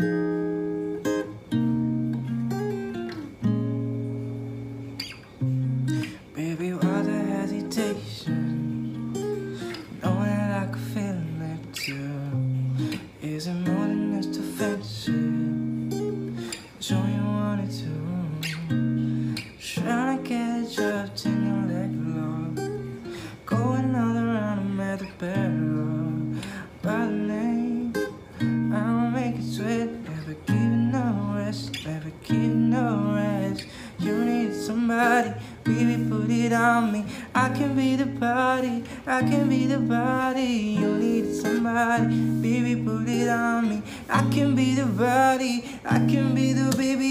Baby, why the hesitation? Knowing that I could feel it too. Is it more than just affection? Show you wanted to. Trying to get trapped in your leg, love. Going all around, I'm at the barrel. By the name, I'll make it sweat. Never giving no rest, never giving no rest. You need somebody, baby, put it on me. I can be the body, I can be the body. You need somebody, baby, put it on me. I can be the body, I can be the baby.